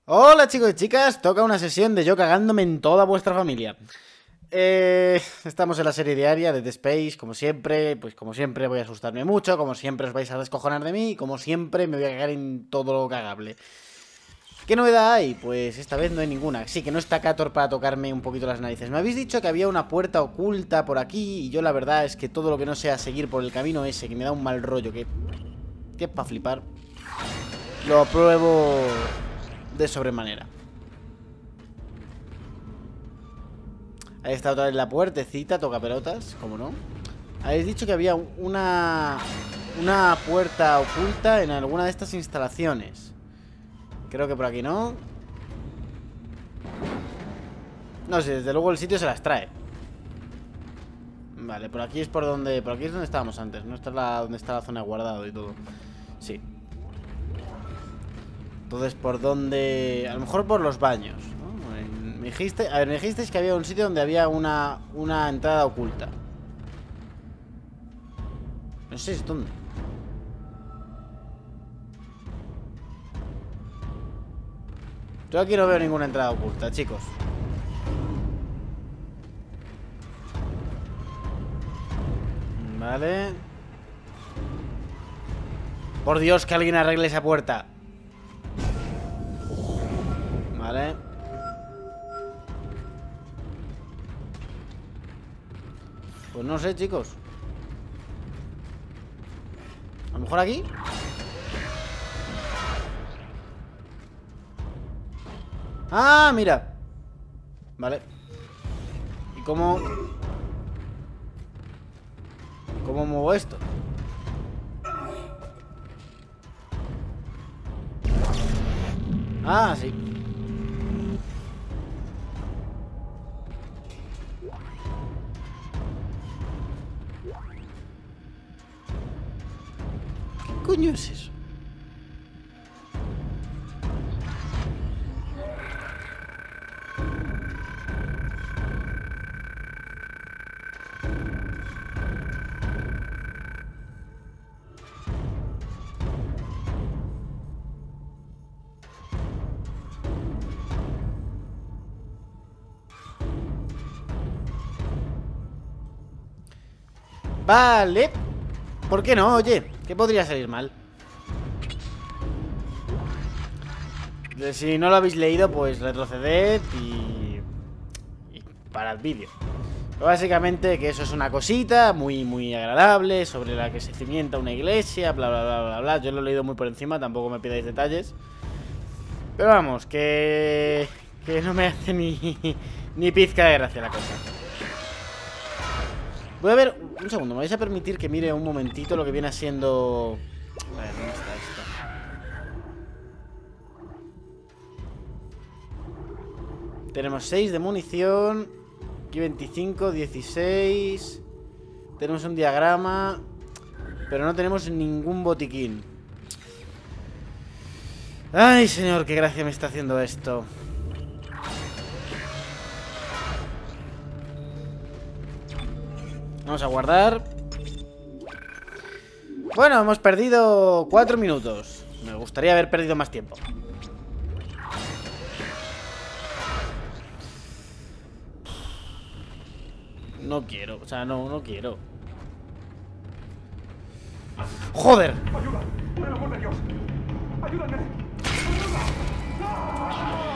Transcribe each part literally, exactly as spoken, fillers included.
Hola chicos y chicas, toca una sesión de yo cagándome en toda vuestra familia. Eh, estamos en la serie diaria de Dead Space, como siempre, pues como siempre voy a asustarme mucho, como siempre os vais a descojonar de mí y como siempre me voy a cagar en todo lo cagable. ¿Qué novedad hay? Pues esta vez no hay ninguna. Sí, que no está Cator para tocarme un poquito las narices. Me habéis dicho que había una puerta oculta por aquí y yo la verdad es que todo lo que no sea seguir por el camino ese, que me da un mal rollo, que, que es para flipar, lo apruebo de sobremanera. Ahí está otra vez la puertecita, toca pelotas, ¿cómo no? Habéis dicho que había una una puerta oculta en alguna de estas instalaciones. Creo que por aquí no. No sé, desde luego el sitio se las trae. Vale, por aquí es por donde... Por aquí es donde estábamos antes, ¿no? Esta es la, donde está la zona de guardado y todo. Sí. Entonces, ¿por dónde...? A lo mejor por los baños, ¿no? Me dijiste... A ver, me dijisteis que había un sitio donde había una, una entrada oculta. No sé, ¿es dónde? Yo aquí no veo ninguna entrada oculta, chicos. Vale. Por Dios, que alguien arregle esa puerta. Vale. Pues no sé, chicos. A lo mejor aquí. Ah, mira. Vale. ¿Y cómo? ¿Cómo muevo esto? Ah, sí. ¿Qué coño es eso? Vale. ¿Por qué no? Oye, ¿qué podría salir mal? Si no lo habéis leído, pues retroceded y... y parad vídeo. Básicamente que eso es una cosita muy, muy agradable, sobre la que se cimienta una iglesia, bla, bla, bla, bla, bla. Yo lo he leído muy por encima, tampoco me pidáis detalles. Pero vamos, que... que no me hace ni... ni pizca de gracia la cosa. Voy a ver... Un segundo, ¿me vais a permitir que mire un momentito lo que viene siendo... A ver, ¿dónde está esto? Tenemos seis de munición. Aquí veinticinco, dieciséis. Tenemos un diagrama, pero no tenemos ningún botiquín. Ay, señor, qué gracia me está haciendo esto. Vamos a guardar. Bueno, hemos perdido cuatro minutos. Me gustaría haber perdido más tiempo. No quiero, o sea, no, no quiero. ¡Joder! ¡Ayuda! ¡Por el amor de Dios! ¡Ayúdame! ¡Ayuda! ¡No!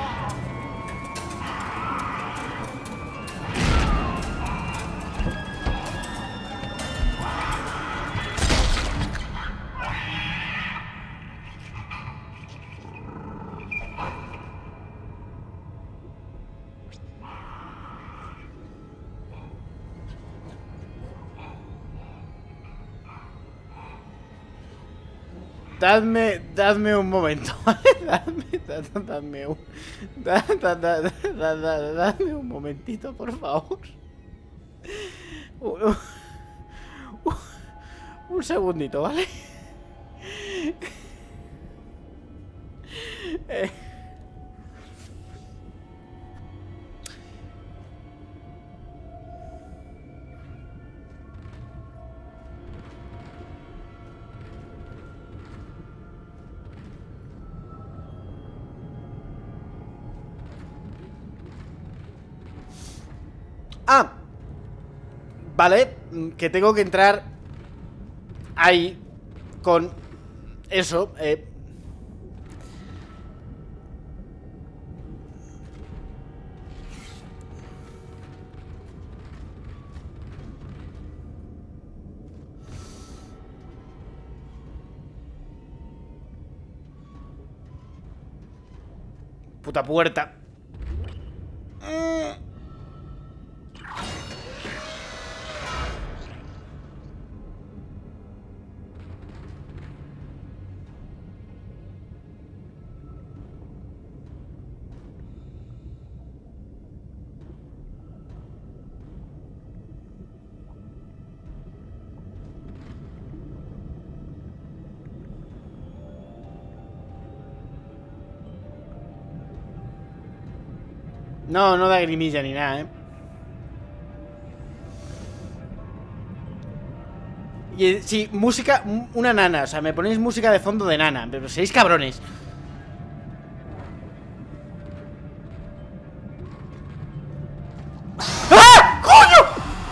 Dadme, dadme un momento, ¿vale? Dadme, dad- dadme un... da- da- da- da- da- dadme un momentito, por favor. Un, un- un segundito, ¿vale? Eh, Ah, vale, que tengo que entrar ahí con eso. eh Puta puerta. Mm. No, no da grimilla ni nada, ¿eh? Y sí, música, una nana. O sea, me ponéis música de fondo de nana. Pero seis cabrones. ¡Ah! ¡Coño!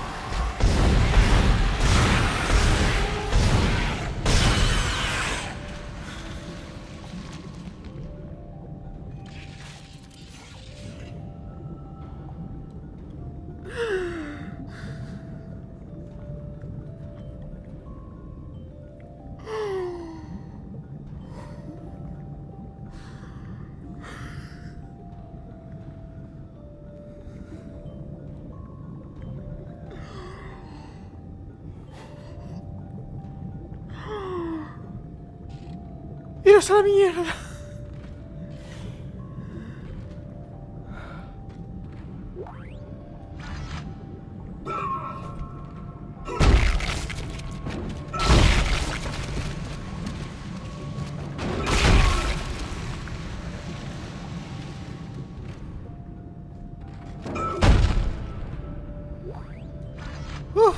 ¡Iros a la mierda! Uf.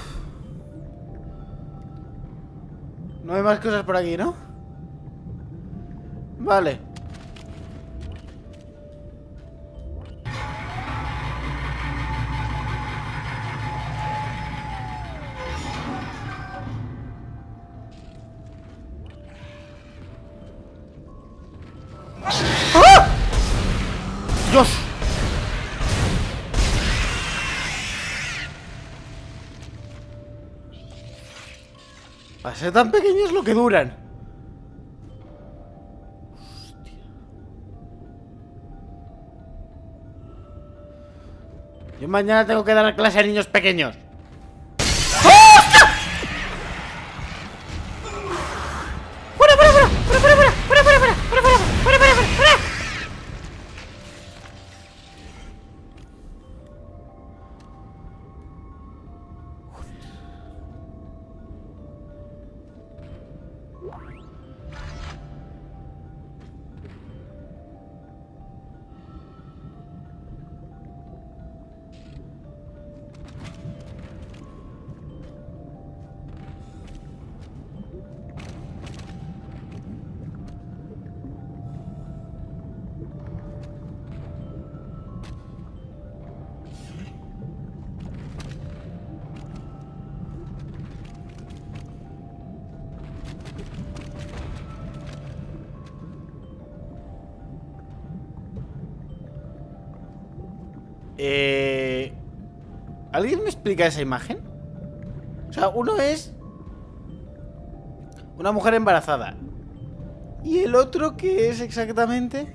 No hay más cosas por aquí, ¿no? Vale. ¡Ah! ¡Dios! Para ser tan pequeños lo que duran. Yo mañana tengo que dar clase a niños pequeños. ¡Hostia! ¡Fuera, fuera, fuera! ¡Fuera, fuera, fuera! ¡Fuera, fuera, fuera! ¡Fuera, fuera, fuera! ¡Fuera, fuera, fuera! Eh... ¿Alguien me explica esa imagen? O sea, uno es una mujer embarazada. ¿Y el otro qué es exactamente?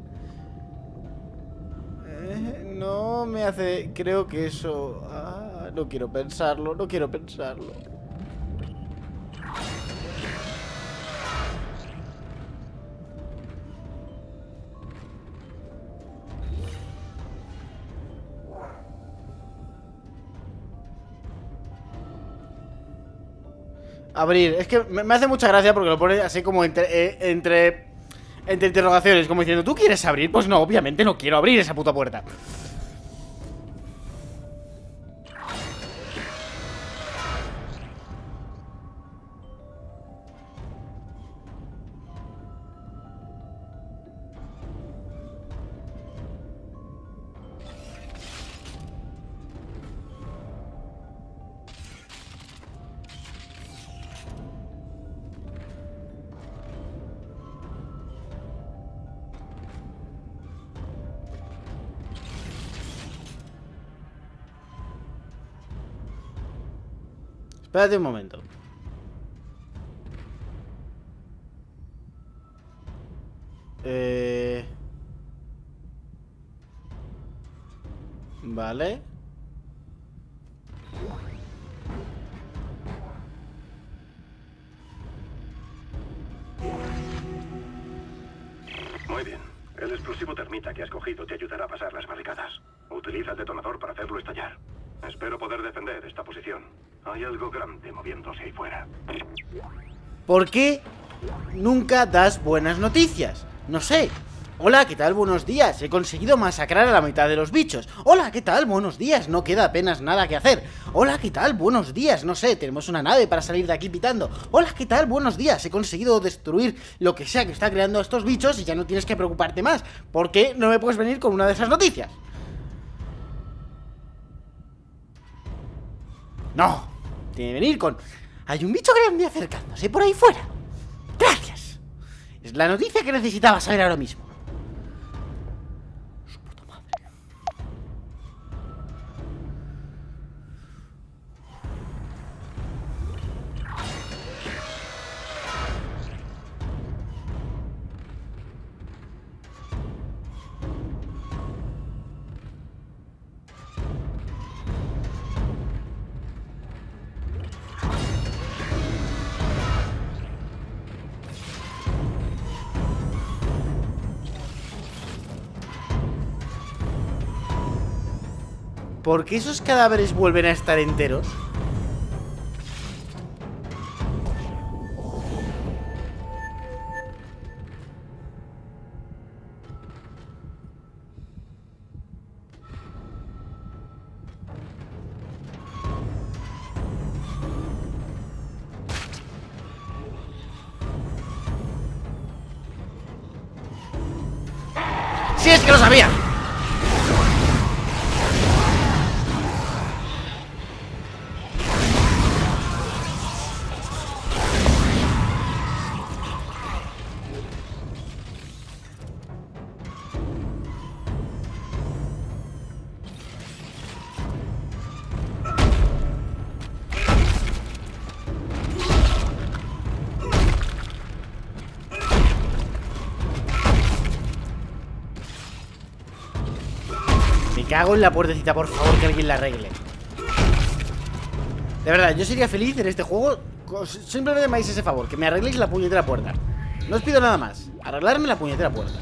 Eh, no me hace... Creo que eso... Ah, no quiero pensarlo, no quiero pensarlo. Abrir, es que me hace mucha gracia porque lo pone así como entre, eh, entre Entre interrogaciones, como diciendo, ¿tú quieres abrir? Pues no, obviamente no quiero abrir esa puta puerta. Espérate un momento. Eh... Vale. Muy bien. El explosivo termita que has cogido te ayudará a pasar las barricadas. Utiliza el detonador para hacerlo estallar. Espero poder defender esta posición. Hay algo grande moviéndose ahí fuera. ¿Por qué nunca das buenas noticias? No sé. Hola, ¿qué tal? Buenos días. He conseguido masacrar a la mitad de los bichos. Hola, ¿qué tal? Buenos días. No queda apenas nada que hacer. Hola, ¿qué tal? Buenos días. No sé, tenemos una nave para salir de aquí pitando. Hola, ¿qué tal? Buenos días. He conseguido destruir lo que sea que está creando estos bichos y ya no tienes que preocuparte más. ¿Por qué no me puedes venir con una de esas noticias? No. Tiene que venir con... Hay un bicho grande acercándose por ahí fuera. Gracias. Es la noticia que necesitaba saber ahora mismo. Su puta madre. ¿Por qué esos cadáveres vuelven a estar enteros? ¡Sí, es que lo sabía! Me cago en la puertecita, por favor, que alguien la arregle. De verdad, yo sería feliz en este juego. Simplemente me hagáis ese favor, que me arregléis la puñetera puerta. No os pido nada más, arreglarme la puñetera puerta.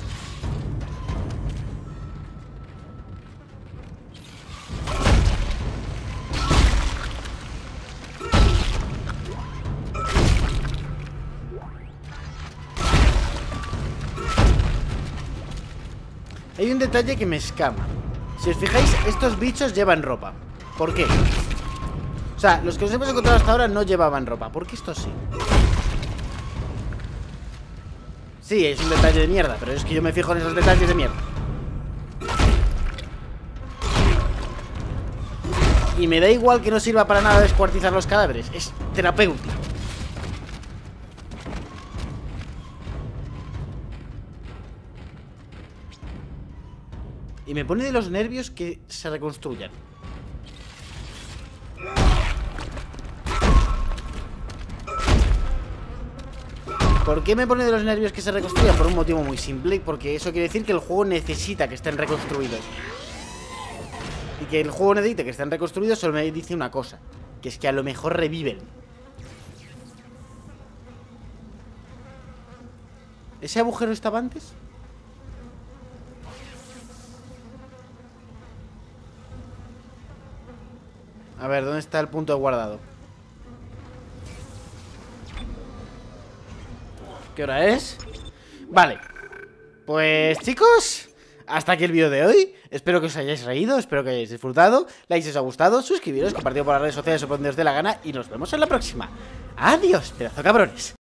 Hay un detalle que me escama. Si os fijáis, estos bichos llevan ropa. ¿Por qué? O sea, los que os hemos encontrado hasta ahora no llevaban ropa. ¿Por qué estos sí? Sí, es un detalle de mierda, pero es que yo me fijo en esos detalles de mierda. Y me da igual que no sirva para nada descuartizar los cadáveres. Es terapéutico. Y me pone de los nervios que se reconstruyan. ¿Por qué me pone de los nervios que se reconstruyan? Por un motivo muy simple. Porque eso quiere decir que el juego necesita que estén reconstruidos. Y que el juego necesite que estén reconstruidos solo me dice una cosa. Que es que a lo mejor reviven. ¿Ese agujero estaba antes? A ver, ¿dónde está el punto de guardado? ¿Qué hora es? Vale. Pues chicos, hasta aquí el vídeo de hoy. Espero que os hayáis reído, espero que hayáis disfrutado. Like si os ha gustado, suscribiros, compartido por las redes sociales o por donde os dé la gana. Y nos vemos en la próxima. Adiós, pedazo de cabrones.